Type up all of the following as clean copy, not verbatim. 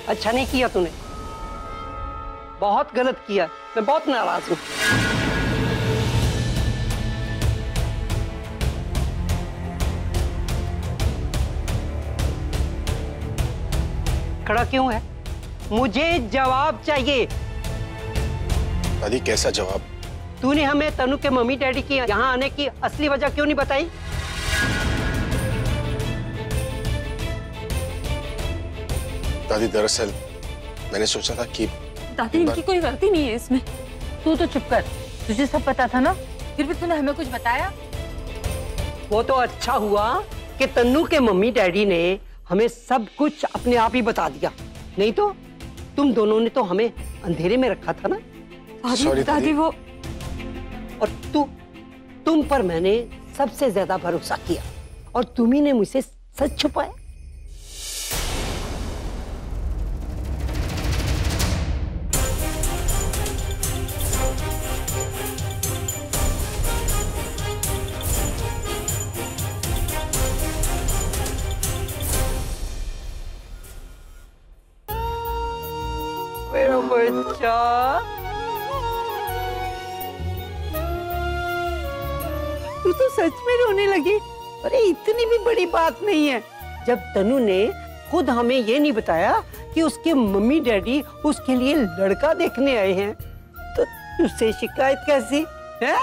अच्छा नहीं किया तूने, बहुत गलत किया। मैं बहुत नाराज हूँ। खड़ा क्यों है? मुझे जवाब चाहिए। दादी कैसा जवाब? तूने हमें तनु के मम्मी डैडी की यहाँ आने की असली वजह क्यों नहीं बताई? दादी दरअसल मैंने सोचा था कि दादी इनकी कोई गलती नहीं है इसमें। तू तो चुप कर, तुझे सब पता था ना, फिर भी तूने हमें कुछ बताया? वो तो अच्छा हुआ कि तन्नू के मम्मी डैडी ने हमें सब कुछ अपने आप ही बता दिया, नहीं तो तुम दोनों ने तो हमें अंधेरे में रखा था ना। दादी वो और तुम पर मैंने सबसे ज्यादा भरोसा किया और तुम्ही ने मुझसे सच छुपाया। मेरा बच्चा, तू तो सच में रोने लगी। अरे इतनी भी बड़ी बात नहीं है। जब तनु ने खुद हमें ये नहीं बताया कि उसके मम्मी डैडी उसके लिए लड़का देखने आए हैं, तो तुझसे शिकायत कैसी है?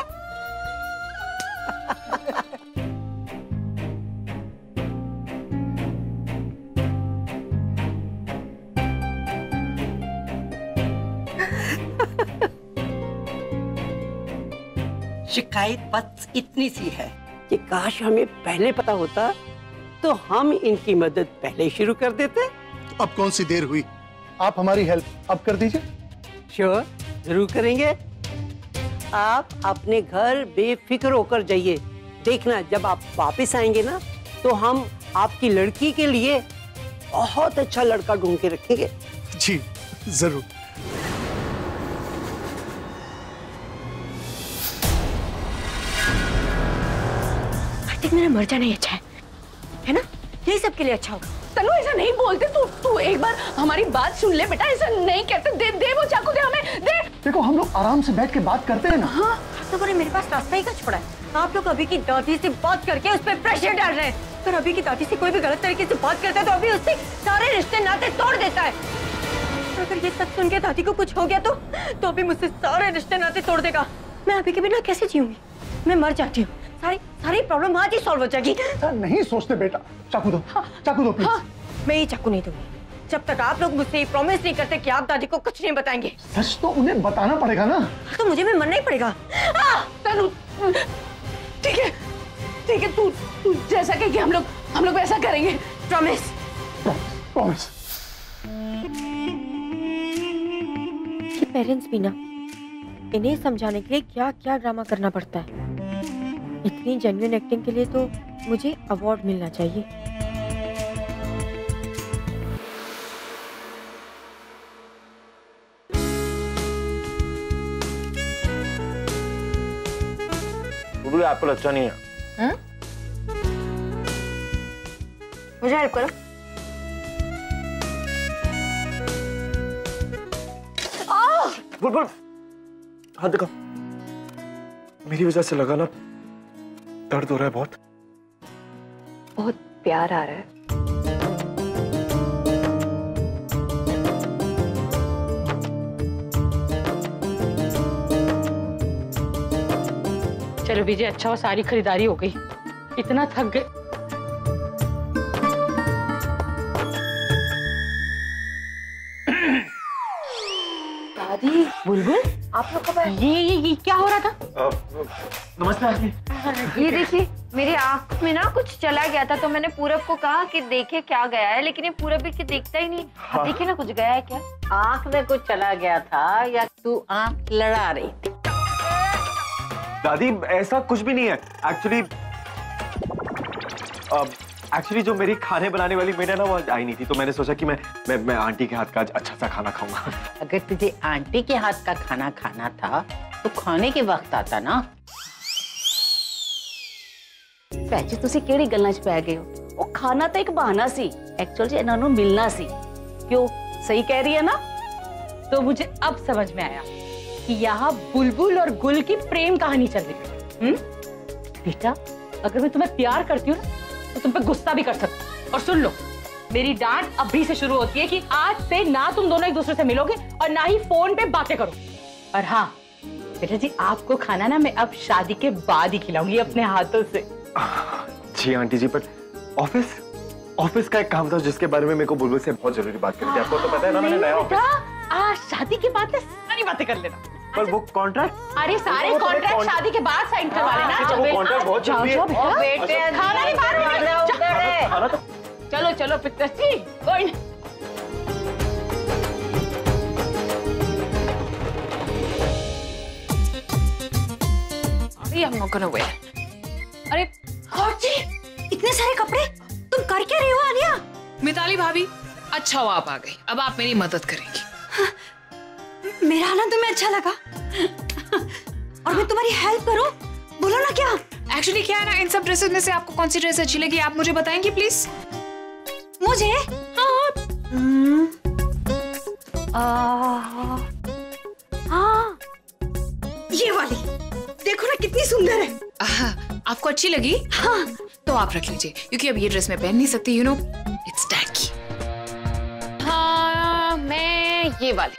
शिकायत बस इतनी सी है कि काश हमें पहले पता होता तो हम इनकी मदद पहले शुरू कर देते। अब कौन सी देर हुई, आप हमारी हेल्प अब कर दीजिए। श्योर, जरूर करेंगे। आप अपने घर बेफिक्र होकर जाइए। देखना जब आप वापस आएंगे ना तो हम आपकी लड़की के लिए बहुत अच्छा लड़का ढूंढ के रखेंगे। जी जरूर। मेरा मर जाना ही अच्छा है ना? यही सबके लिए अच्छा होगा। तनु ऐसा नहीं बोलते, तू एक बार हमारी बात सुन ले बेटा, ऐसा नहीं कहते। दे वो चाकू, दे हमें, दे। देखो हम लोग आराम से बैठ के बात करते हैं ना। हाँ तो बोले मेरे पास रास्ता ही क्या छोड़ा है। आप लोग अभी की दादी से बात करके उस पर प्रेशर डाल रहे हैं। पर अभी की दादी से कोई भी गलत तरीके से बात करता है तो अभी उससे सारे रिश्ते नाते तोड़ देता है। अगर ये सच सुन के दादी को कुछ हो गया तो अभी मुझसे सारे रिश्ते नाते तोड़ देगा। मैं अभी के बिना कैसे जीऊंगी? मैं मर जाती हूँ। सारी प्रॉब्लम आज ही सॉल्व हो जाएगी। नहीं सोचते बेटा, चाकू दो। हाँ, चाकू दो प्लीज। हाँ, मैं ये चाकू नहीं दूंगी जब तक आप लोग मुझसे प्रॉमिस नहीं करते कि आप दादी को कुछ नहीं बताएंगे। सच तो उन्हें बताना पड़ेगा ना। तो मुझे भी मरना ही पड़ेगा। तनु ठीक है, तू जैसा कहे हम लोग वैसा करेंगे। प्रॉमिस। प्रॉमिस। ये पेरेंट्स भी ना, इन्हें समझाने के लिए क्या क्या ड्रामा करना पड़ता है। इतनी जेन्युइन एक्टिंग के लिए तो मुझे अवार्ड मिलना चाहिए। एप्पल अच्छा नहीं है। मुझे हेल्प करो। बुलबुल हाथ दिखा। मेरी वजह से लगा ना, दर्द हो रहा है बहुत। बहुत प्यार आ रहा है। चलो विजय, अच्छा हो सारी खरीदारी हो गई। इतना थक गए। दादी, बुलबुल आप लोग कब आए? ये क्या हो रहा था? नमस्ते आंटी। ये देखिए, मेरी आंख में ना कुछ चला गया था तो मैंने पूरब को कहा कि देखे क्या गया है, लेकिन ये पूरब भी देखता ही नहीं। हाँ। देखिए ना कुछ गया है क्या? आंख में कुछ चला गया था या तू आंख लड़ा रही थी? दादी ऐसा कुछ भी नहीं है। एक्चुअली जो मेरी खाने बनाने वाली मेड है ना, वो आई नहीं थी, तो मैंने सोचा कि मैं आंटी के हाथ का अच्छा सा खाना खाऊंगा। अगर तुझे आंटी के हाथ का खाना खाना था तो खाने के वक्त आता ना। ਭੈਜੀ ਤੁਸੀਂ ਕਿਹੜੀ ਗੱਲਾਂ 'ਚ ਪੈ ਗਏ ਹੋ? ਉਹ ਖਾਣਾ ਤਾਂ ਇੱਕ ਬਹਾਨਾ ਸੀ, ਐਕਚੁਅਲ 'ਚ ਇਹਨਾਂ ਨੂੰ ਮਿਲਣਾ ਸੀ। ਕਿਉਂ सही कह रही है ना? तो मुझे अब समझ में आया कि यहाँ बुलबुल और गुल की प्रेम कहानी चल रही है। बेटा, अगर मैं तुम्हें प्यार करती हूँ ना तो तुम पे गुस्सा भी कर सकती हूँ। और सुन लो, मेरी डांट अभी से शुरू होती है कि आज से ना तुम दोनों एक दूसरे से मिलोगे और ना ही फोन पे बातें करो। और हाँ बेटा जी, आपको खाना ना मैं अब शादी के बाद ही खिलाऊंगी अपने हाथों से। जी आंटी जी, पर ऑफिस का एक काम था जिसके बारे में मेरे को बुलबुल से बहुत जरूरी बात करनी थी। आपको तो पता है ना, मैंने नया ऑफिस। शादी के बाद सारी बातें कर लेना। पर वो कॉन्ट्रैक्ट, अरे सारे कॉन्ट्रैक्ट शादी के बाद साइन करवा लेना। वो कॉन्ट्रैक्ट बहुत जरूरी है। बेटे खाना नहीं बाहर तो चलो चलो पिताजी, कोई नहीं। I'm not gonna wear. अरे जी, इतने सारे कपड़े तुम कर क्या रही हो आलिया? मिताली भाभी, अच्छा हुआ आप आ गई। अब आप मेरी मदद करेंगी। हाँ, मेरा आना तुम्हें अच्छा लगा और मैं तुम्हारी हेल्प करूं? बोलो ना क्या? एक्चुअली क्या है ना, इन सब ड्रेसेस में से आपको कौन सी ड्रेस अच्छी लगी आप मुझे बताएंगी प्लीज? मुझे? हाँ, ये वाली देखो ना कितनी सुंदर है। आपको अच्छी लगी? हाँ। तो आप रख लीजिए, क्योंकि अब ये ड्रेस मैं पहन नहीं सकती, यू नो इट्स टैकी। हाँ, मैं ये वाली।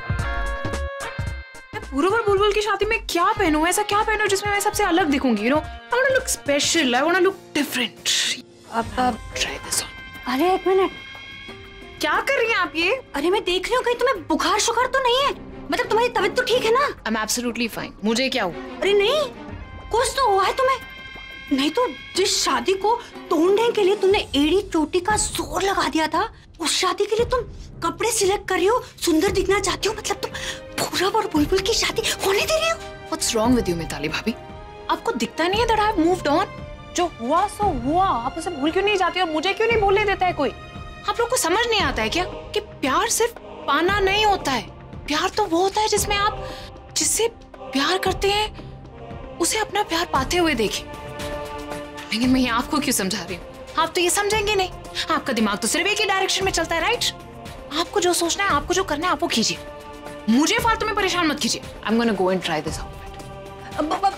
मैं पूरब और बुलबुल की शादी में क्या पहनूं, ऐसा क्या पहनूं जिसमें मैं सबसे अलग दिखूंगी, you know? I want to look special, I want to look different. अब ट्राई दिस ऑन। अरे एक मिनट, क्या कर रही हैं आप ये? अरे मैं देख रही हूँ कहीं तुम्हें बुखार शुगर तो नहीं है? मतलब तुम्हारी तबीयत तो ठीक है ना? I am absolutely fine. मुझे क्या हुआ? अरे नहीं, कुछ तो हुआ है तुम्हें। नहीं तो जिस शादी को तोड़ने के लिए तुमने एड़ी चोटी का जोर लगा दिया था, उस शादी के लिए तुम कपड़े सिलेक्ट कर रही हो, सुंदर दिखना चाहती हो, मतलब तुम पूरब और बुलबुल की शादी होने दे रही हो? What's wrong with you, Mitali भाभी? आपको दिखता नहीं है that I've moved on? जो हुआ सो हुआ, आप उसे भूल क्यों नहीं जाती और मुझे क्यों नहीं भूलने देता है कोई? आप लोग को समझ नहीं आता है क्या कि प्यार सिर्फ पाना नहीं होता है। प्यार तो वो होता है जिसमें आप जिससे प्यार करते हैं उसे अपना प्यार पाते हुए देखें। लेकिन मैं ये आपको क्यों समझा रही हूँ? आप तो ये समझेंगे नहीं। आपका दिमाग तो सिर्फ एक ही डायरेक्शन में चलता है, राइट? आपको जो सोचना है, आपको जो करना है, आप वो कीजिए। मुझे फालतू में परेशान मत कीजिए। I am gonna go and try this outfit.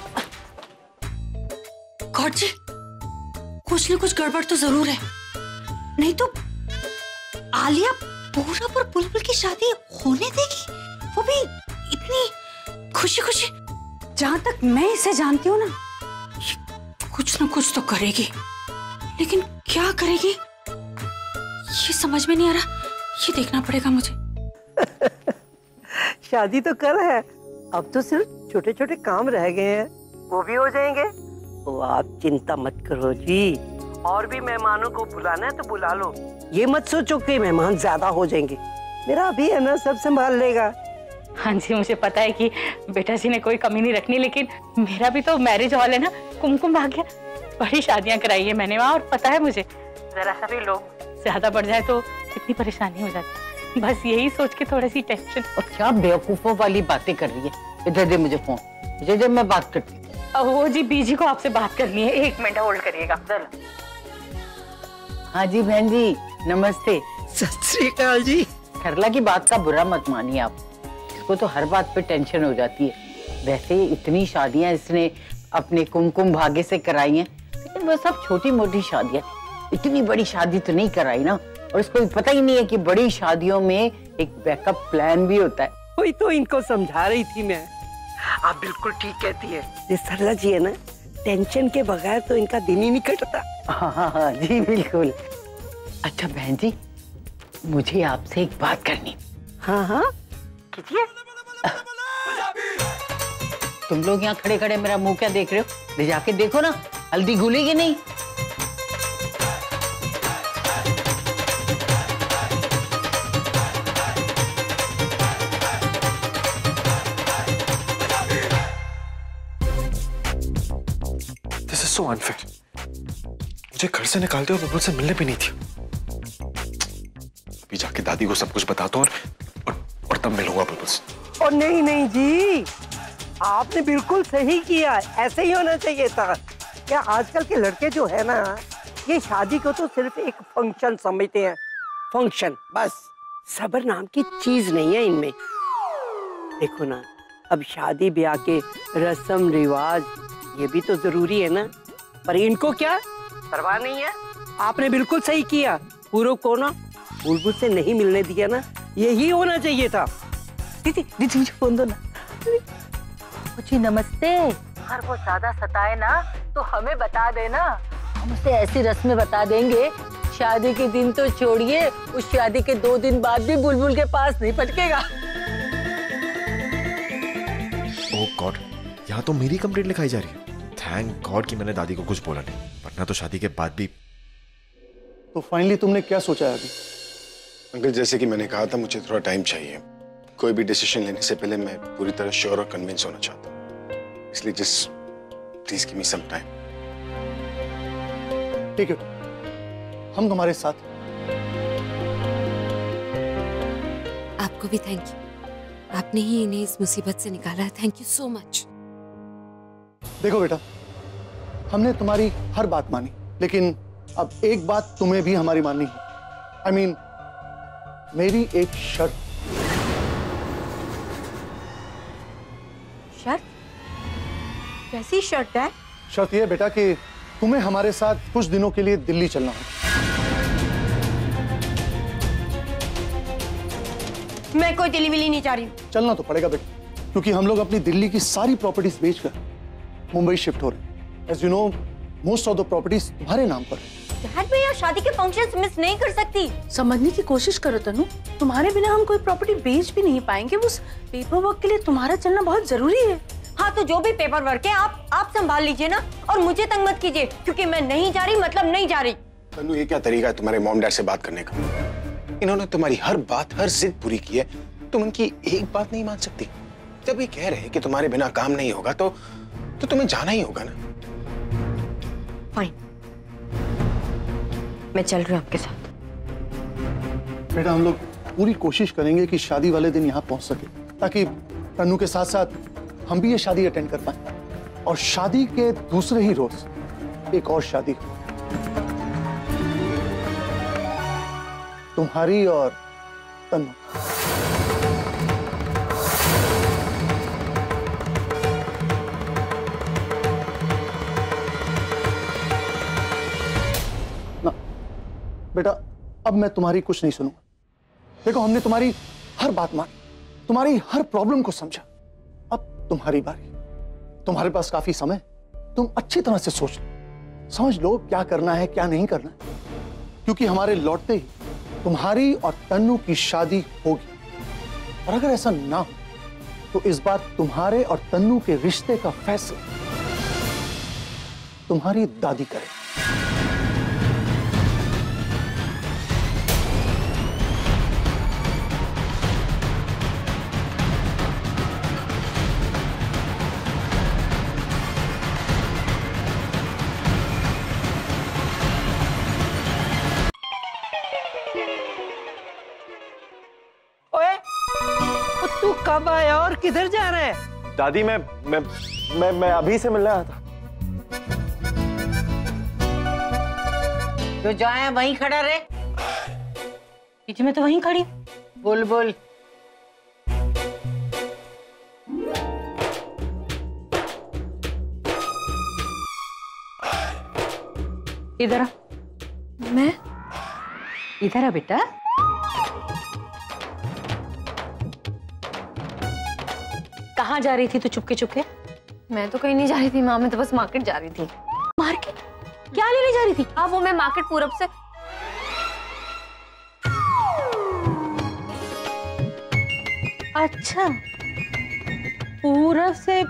God ji, कुछ न कुछ गड़बड़ तो जरूर है। नहीं तो आलिया पूरब और बुलबुल की शादी होने देगी, वो भी इतनी खुशी खुशी। जहां तक मैं इसे जानती हूँ ना, कुछ न कुछ तो करेगी, लेकिन क्या करेगी ये समझ में नहीं आ रहा। ये देखना पड़ेगा मुझे। शादी तो कल है, अब तो सिर्फ छोटे छोटे काम रह गए हैं, वो भी हो जाएंगे। तो आप चिंता मत करो जी, और भी मेहमानों को बुलाना है तो बुला लो। ये मत सोचो कि मेहमान ज्यादा हो जाएंगे, मेरा अभी है ना, सब संभाल लेगा। हाँ जी, मुझे पता है कि बेटा जी ने कोई कमी नहीं रखनी, लेकिन मेरा भी तो मैरिज हॉल है ना, कुमकुम भाग्य। बड़ी शादियां कराई है मैंने वहाँ, और पता है मुझे जरा सा भी लोग ज्यादा बढ़ जाए तो कितनी परेशानी हो जाती। बस यही सोच के थोड़ी सी टेंशन। और क्या बेवकूफों वाली बातें कर रही है? इधर दे मुझे फोन, इधर मैं बात करती हूँ। वो जी बीजी को आपसे बात करनी है, 1 मिनट होल्ड करिएगा। हाँ जी बहन जी, नमस्ते। सत श्री अकाल जी। सरला की बात का बुरा मत मानिए आप, इसको तो हर बात पे टेंशन हो जाती है। वैसे इतनी शादियां इसने अपने कुमकुम भाग्य से कराई हैं, लेकिन वो सब छोटी मोटी शादियां, इतनी बड़ी शादी तो नहीं कराई ना। और इसको पता ही नहीं है कि बड़ी शादियों में एक बैकअप प्लान भी होता है। वही तो इनको समझा रही थी मैं। आप बिल्कुल ठीक कहती है, ये सरला जी है ना, टेंशन के बगैर तो इनका दिन ही नहीं कटता। हाँ जी बिल्कुल। अच्छा बहन जी, मुझे आपसे एक बात करनी। हाँ हाँ कीजिए। तुम लोग यहाँ खड़े खड़े मेरा मुंह क्या देख रहे हो? ले जाके देखो ना, हल्दी घुलेगी नहीं। This is so unfair. मुझे घर से निकाल दिया और बुलबुल से मिलने भी नहीं थी। अभी जाके दादी को सब कुछ बताता हूँ और तब मिलूंगा बुलबुल से। और नहीं नहीं जी, आपने बिल्कुल सही किया, ऐसे ही होना चाहिए था। क्या आजकल के लड़के जो है ना, ये शादी को तो सिर्फ एक फंक्शन समझते हैं, फंक्शन बस। सब्र नाम की चीज नहीं है इनमें। देखो ना, अब शादी ब्याह के रस्म रिवाज ये भी तो जरूरी है ना, पर इनको क्या परवाह नहीं है। आपने बिल्कुल सही किया, पूरब को ना बुलबुल से नहीं मिलने दिया ना, यही होना चाहिए था। दीदी दीदी मुझे फोन दो ना। जी नमस्ते। अगर वो ज्यादा सताए ना तो हमें बता देना, हम उसे ऐसी रस्में बता देंगे, शादी के दिन तो छोड़िए, उस शादी के 2 दिन बाद भी बुलबुल के पास नहीं पटकेगा। ओह गॉड, यहाँ तो मेरी कंप्लेंट लिखाई जा रही है। थैंक गॉड कि मैंने दादी को कुछ बोला नहीं, वरना तो शादी के बाद भी। तो फाइनली तुमने क्या सोचा है अभी? अंकल, जैसे कि मैंने कहा था, मुझे थोड़ा टाइम चाहिए। कोई भी डिसीजन लेने से पहले मैं पूरी तरह श्योर और कन्विंस होना चाहता हूँ, इसलिए just please give me some time. ठीक है, हम तुम्हारे साथ। आपको भी थैंक यू, आपने ही इन्हें इस मुसीबत से निकाला है। Thank you so much. देखो बेटा, हमने तुम्हारी हर बात मानी, लेकिन अब एक बात तुम्हें भी हमारी माननी है। I mean, मेरी एक शर्त। शर्त? कैसी शर्त है? शर्त यह बेटा कि तुम्हें हमारे साथ कुछ दिनों के लिए दिल्ली चलना होगा। मैं कोई दिल्ली विली नहीं जा रही हूँ। चलना तो पड़ेगा बेटा, क्योंकि हम लोग अपनी दिल्ली की सारी प्रॉपर्टीज बेचकर मुंबई शिफ्ट हो रहे हैं। As you know, most of the properties तुम्हारे नाम पर है। डैड, मैं यहाँ शादी के फंक्शंस मिस नहीं कर सकती। समझने की कोशिश करो तनु, तुम्हारे बिना हम कोई प्रॉपर्टी बेच भी नहीं पाएंगे। उस पेपर वर्क के लिए तुम्हारा चलना बहुत जरूरी है। हाँ, तो जो भी पेपर वर्क है आप संभाल लीजिए ना, और मुझे तंग मत कीजिए, क्योंकि मैं नहीं जा रही मतलब नहीं जा रही। तनु, ये क्या तरीका है तुम्हारे मॉम डैड से बात करने का? इन्होंने तुम्हारी हर बात, हर जिद पूरी की है, तुम उनकी एक बात नहीं मान सकती? जब ये कह रहे हैं कि तुम्हारे बिना काम नहीं होगा तो तुम्हें जाना ही होगा ना। फाइन, मैं चल रही हूँ आपके साथ। बेटा, हम लोग पूरी कोशिश करेंगे कि शादी वाले दिन यहाँ पहुंच सके, ताकि तन्नू के साथ साथ हम भी ये शादी अटेंड कर पाए, और शादी के दूसरे ही रोज एक और शादी, तुम्हारी और तन्नू। बेटा, अब मैं तुम्हारी कुछ नहीं सुनूंगा। देखो, हमने तुम्हारी हर बात मानी, तुम्हारी हर प्रॉब्लम को समझा। अब तुम्हारी बारी। तुम्हारे पास काफी समय, तुम अच्छी तरह से सोच लो, समझ लो क्या करना है क्या नहीं करना है, क्योंकि हमारे लौटते ही तुम्हारी और तन्नू की शादी होगी। और अगर ऐसा ना हो तो इस बार तुम्हारे और तन्नू के रिश्ते का फैसला तुम्हारी दादी करे। तू कब आया और किधर जा रहा है? दादी, मैं अभी से मिलने आया था। जो जाए वहीं खड़ा रहे। पीछे में तो वहीं खड़ी। बुलबुल, इधर आ। मैं? इधर आ बेटा। कहाँ जा रही थी तू चुपके चुपके? मैं तो कहीं नहीं जा रही थी माँ, मैं तो बस मार्केट जा रही थी। मार्केट? क्या लेने जा रही थी? हाँ, वो मैं मार्केट पूरब से। अच्छा, पूरब से?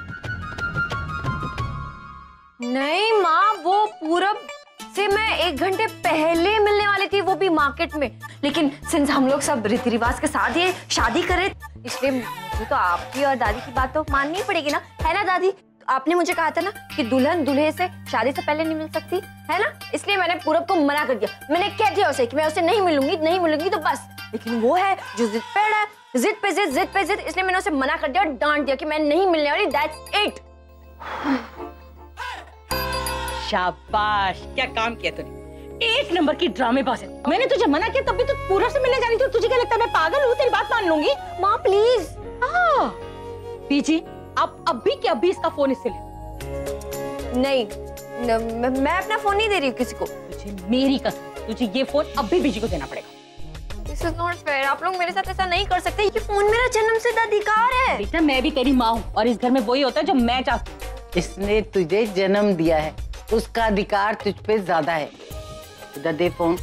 नहीं माँ, वो पूरब से मैं 1 घंटे पहले मिलने वाली थी, वो भी मार्केट में। लेकिन सिंस हम लोग सब रीति रिवाज के साथ ये शादी करे, इसलिए मुझे तो आपकी और दादी की बात तो माननी पड़ेगी ना, है ना दादी? आपने मुझे कहा था ना कि दुल्हन दूल्हे से शादी से पहले नहीं मिल सकती, है ना? इसलिए मैंने पूरब को मना कर दिया। मैंने कह दिया उसे कि मैं उसे नहीं मिलूंगी तो बस। लेकिन वो है जो जिद पे अड़ा है, जिद पे जिद, इसलिए मैंने उसे मना कर दिया और डांट दिया कि मैं नहीं मिलने वाली। That's it. शाबाश, क्या काम किया तूने। एक नंबर की ड्रामेबाज है। मैंने तुझे मना किया तब भी तू पूरब से मिलने जानी थी। तुझे क्या लगता है मैं पागल हूँ? तेरी बात मान लूंगी। माँ प्लीज। पीजी आप अभी के अभी इसका फोन इससे ले। नहीं मैं अपना फोन नहीं दे रही हूँ किसी को। तुझे मेरी कसम, तुझे ये फोन अभी बीजी को देना पड़ेगा। This is not fair. आप लोग मेरे साथ ऐसा नहीं कर सकते। ये फोन मेरा जन्मसिद्ध अधिकार है। बेटा मैं भी तेरी माँ हूँ और इस घर में वही होता है जो मैं चाहती हूँ। इसने तुझे जन्म दिया है, उसका अधिकार तुझ पे ज्यादा है। इधर दे फोन।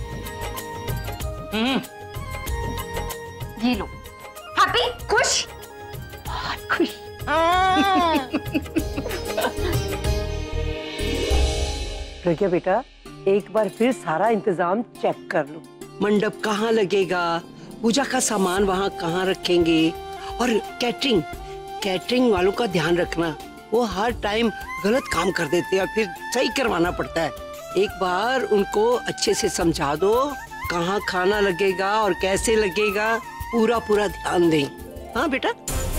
ये लो। हैप्पी? खुश? बहुत खुश। प्रज्ञा बेटा, एक बार फिर सारा इंतजाम चेक कर लो। मंडप कहाँ लगेगा, पूजा का सामान वहाँ कहाँ रखेंगे, और कैटरिंग वालों का ध्यान रखना। वो हर टाइम गलत काम कर देते हैं और फिर सही करवाना पड़ता है। एक बार उनको अच्छे से समझा दो कहाँ खाना लगेगा और कैसे लगेगा, पूरा ध्यान दें। हाँ बेटा।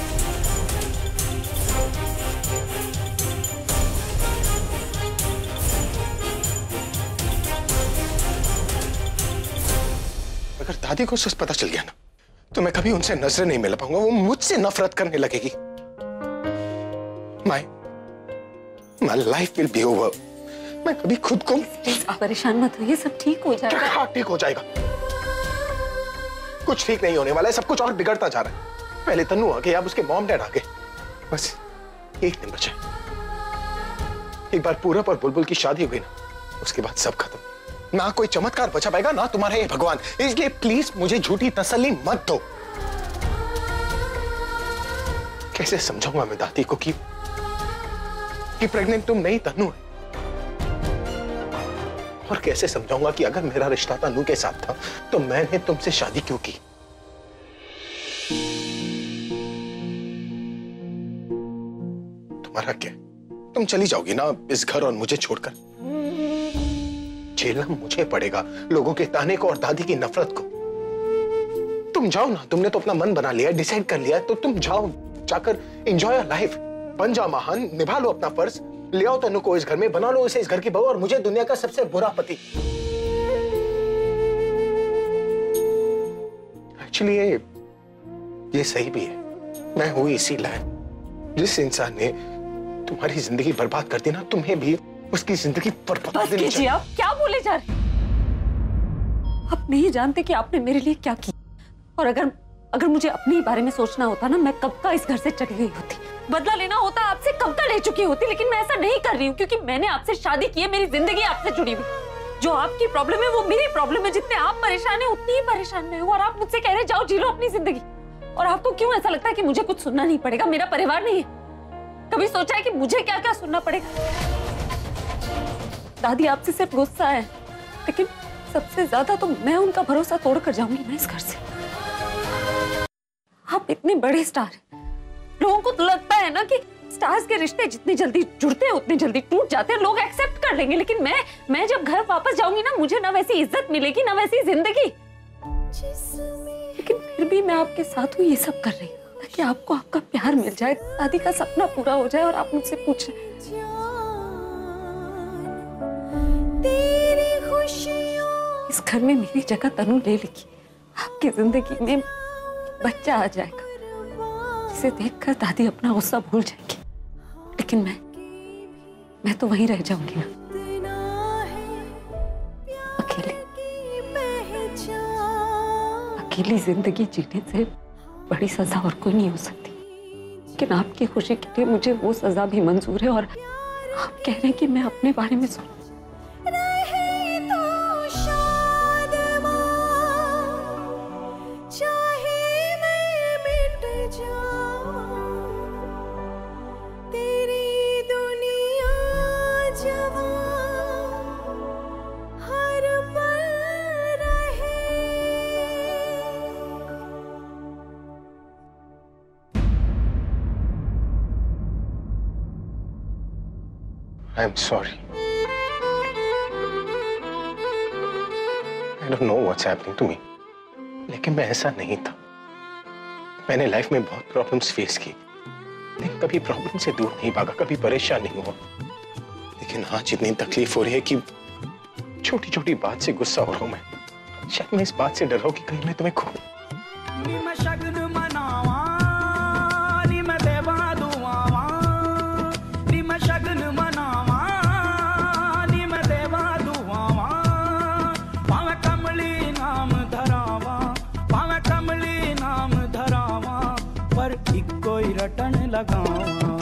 अगर दादी को सच पता चल गया ना तो मैं कभी उनसे नजरें नहीं मिला पाऊंगा। वो मुझसे नफरत करने लगेगी। My life will be over. मैं कभी खुद को परेशान मत होइए, सब ठीक हो जाएगा। क्या ठीक हो जाएगा? कुछ ठीक नहीं होने वाला है, सब कुछ और बिगड़ता जा रहा है। पहले तन्नू आ गए, अब उसके मॉम डैड आ गए। बस एक दिन बचा। एक बार पूरब और बुलबुल की शादी हुई ना, उसके बाद सब खत्म। ना कोई चमत्कार बचा पाएगा, ना तुम्हारा ये भगवान। इसलिए प्लीज मुझे झूठी तसल्ली मत दो। कैसे समझाऊंगा मैं दादी को कि प्रेग्नेंट तुम नहीं तन्नू है? और कैसे समझाऊंगा कि अगर मेरा रिश्ता तन्नू के साथ था तो मैंने तुमसे शादी क्यों की? तुम्हारा क्या? तुम चली जाओगी ना इस घर और मुझे छोड़कर? झेलना मुझे पड़ेगा लोगों के ताने को और दादी की नफरत को। तुम जाओ ना, तुमने तो अपना मन बना लिया, डिसाइड कर लिया, तो तुम जाओ, जाकर एंजॉय योर लाइफ। बन जाओ महान, निभा लो अपना फर्ज, ले आओ तन्नू को इस घर में, बना लो इसे इस घर की बहू और मुझे दुनिया का सबसे बुरा पति। एक्चुअली ये सही भी है। मैं हूं इसी लायक। जिस इंसान ने तुम्हारी जिंदगी बर्बाद कर दी ना, तुम्हें भी उसकी जिंदगी बर्बाद बस कीजिए, आप क्या बोले जा रहे? आप नहीं जानते कि आपने मेरे लिए क्या किया। और अगर मुझे अपने बारे में सोचना होता ना, मैं कब का इस घर से चली गई होती। बदला लेना होता आपसे कब का ले चुकी होती, लेकिन मैं ऐसा नहीं कर रही हूँ क्योंकि मैंने आपसे शादी की है। मेरी जिंदगी आपसे जुड़ी हुई। जो आपकी प्रॉब्लम है वो मेरी प्रॉब्लम है। जितने आप परेशान है उतनी ही परेशान मैं हूँ। और आप मुझसे कह रहे जाओ जी लो अपनी जिंदगी। और आपको क्यों ऐसा लगता है कि मुझे कुछ सुनना नहीं पड़ेगा? मेरा परिवार नहीं है? कभी सोचा है कि मुझे क्या क्या सुनना पड़ेगा? दादी आपसे सिर्फ गुस्सा है, लेकिन सबसे ज्यादा तो मैं उनका भरोसा तोड़कर जाऊंगी ना इस घर से। आप इतने बड़े स्टार हैं, लोगों को तो लगता है ना कि स्टार्स के रिश्ते जितनी जल्दी जुड़ते हैं उतनी जल्दी टूट जाते हैं, लोग एक्सेप्ट कर लेंगे। लेकिन मैं जब घर वापस जाऊंगी ना, मुझे ना वैसी इज्जत मिलेगी ना वैसी जिंदगी। लेकिन फिर भी मैं आपके साथ हूँ, ये सब कर रही हूँ ताकि आपको आपका प्यार मिल जाए, दादी का सपना पूरा हो जाए। और आप मुझसे पूछ रहे इस घर में मेरी जगह तनु ले लेगी, आपकी जिंदगी में बच्चा आ जाएगा जिसे देखकर दादी अपना गुस्सा भूल जाएगी। लेकिन मैं तो वहीं रह जाऊंगी ना, अकेली जिंदगी जीने से बड़ी सजा और कोई नहीं हो सकती। लेकिन आपकी खुशी के लिए मुझे वो सजा भी मंजूर है। और आप कह रहे हैं कि मैं अपने बारे में सोचूं। I'm sorry. I don't know what's happening to me. लेकिन मैं ऐसा नहीं था। मैंने लाइफ में बहुत प्रॉब्लम्स फेस की, लेकिन कभी प्रॉब्लम से दूर नहीं भागा, कभी परेशान नहीं हुआ। लेकिन आज इतनी तकलीफ हो रही है कि छोटी छोटी बात से गुस्सा हो रहा हूं मैं। शायद मैं इस बात से डर रहा हूं कि कहीं मैं तुम्हें खो। रटन लगावा